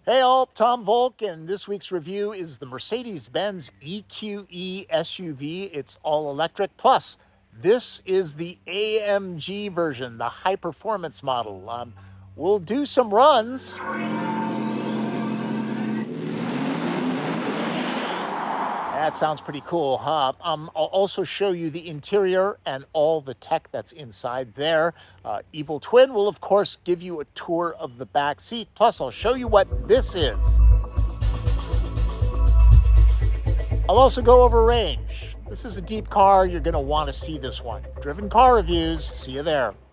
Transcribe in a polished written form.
Hey all, Tom Voelk, and this week's review is the Mercedes-Benz EQE SUV. It's all electric. Plus, this is the AMG version, the high performance model. We'll do some runs. That sounds pretty cool, huh? I'll also show you the interior and all the tech that's inside there. Evil Twin will, of course, give you a tour of the back seat. Plus, I'll show you what this is. I'll also go over range. This is a deep car. You're going to want to see this one. Driven Car Reviews. See you there.